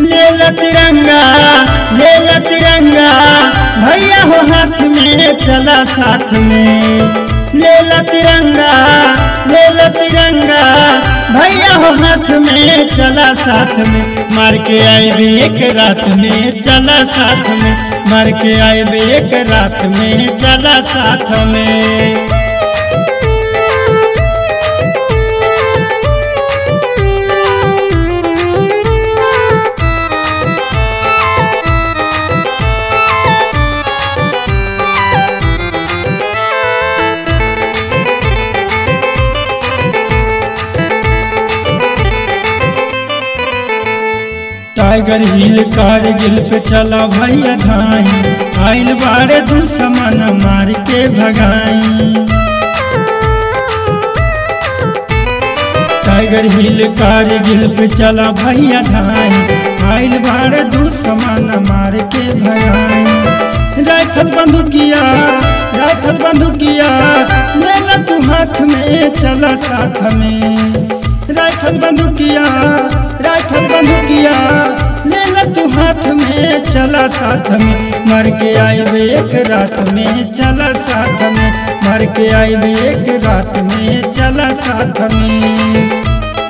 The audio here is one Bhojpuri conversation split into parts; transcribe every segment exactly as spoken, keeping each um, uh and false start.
ले ला तिरंगा ले ला तिरंगा भैया हो हाथ में चला साथ में। ले ला तिरंगा ले ला तिरंगा भैया हो हाथ में चला साथ में। मार के आए भी एक रात में चला साथ में। मार के आए भी एक रात में चला साथ में। टाइगर हिल कारगिल पे चला भैया धाई आइल बारे दुश्मन मार के भगाई। टाइगर हिल कारगिल पे चला भैया धाई आइल बारे दुश्मन मार के भगाई। राइफल बंदूकिया राइफल बंदूकिया ले ला तू हाथ में चला साथ में। राइफल बंदूकिया राइफल बंदूकिया ले ला तू हाथ में चला साथ में। मर के आए वे एक रात में चला साथ में। मर के आए वे एक रात में चला साथ में।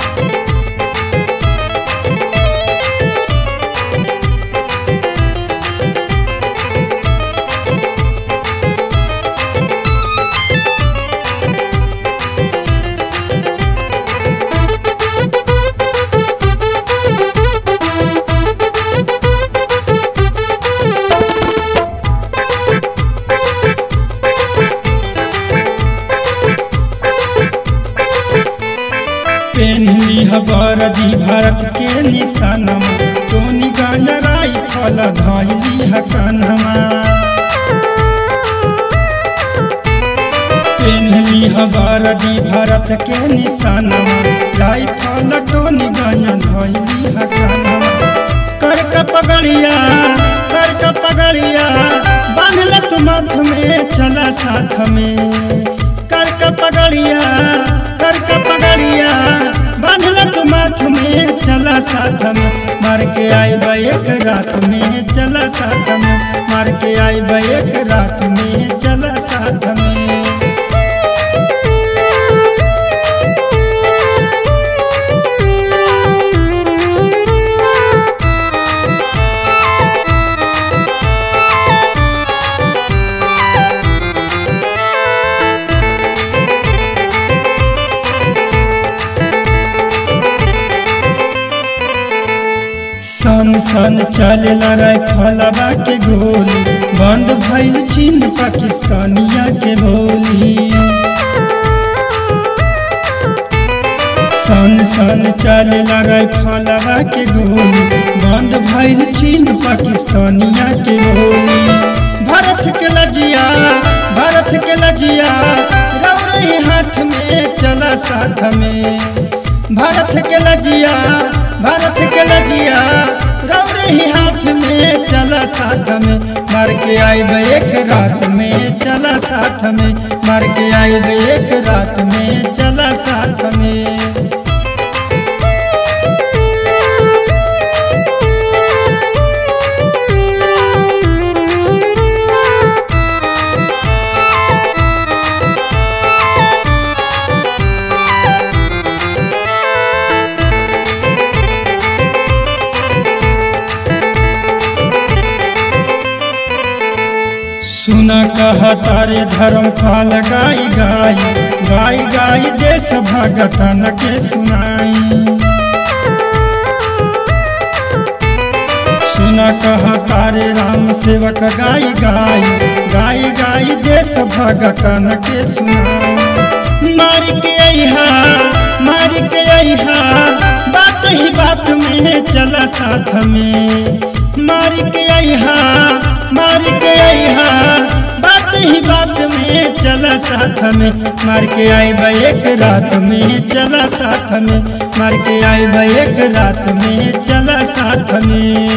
पेन्हली हबरदी भारत के निशानमा टोनी गाना राइफल धइली हकनमा। पेन्हली हबरदी भारत के निशानमा राइफल टोनी गाना धइली हकनमा। कर का पगड़िया कर का पगड़िया बांधल तू माथ में चला साथ में। कर का पगड़िया कर का पगड़िया बांधल तू माथ में चला साथ में। मार के आई एक रात में चला साथ में। मार के आई एक रात में चला साथ में। सन सन चलेला राइफलवा के गोली बंद भइल चीन पाकिस्तानिया के बोली। सन सन चलेला राइफलवा के गोली बंद भइल चीन पाकिस्तानिया के बोली। भारत के लजिया भारत के लजिया रौरे हाथ में चला साथ में। भारत के लजिया भारत के लजिया रौरे ही हाथ में चला साथ में। मार के आई एक रात में चला साथ में। मार के आई एक रात में चला साथ में। सुना कहा तारे धर्म फाल गाई गाई गाई गाई देश भगतन के सुनाई। सुना कहा तारे राम सेवक गाई गाई गाई गाई देश भगतन के सुनाई। मार के अहा मार के अहा बात ही बात में चला साथ में। मार के अहा मार के अहा बात ही बात में चला साथ में। मार के आई एक रात में चला साथ में। मार के आई एक रात में चला साथ में।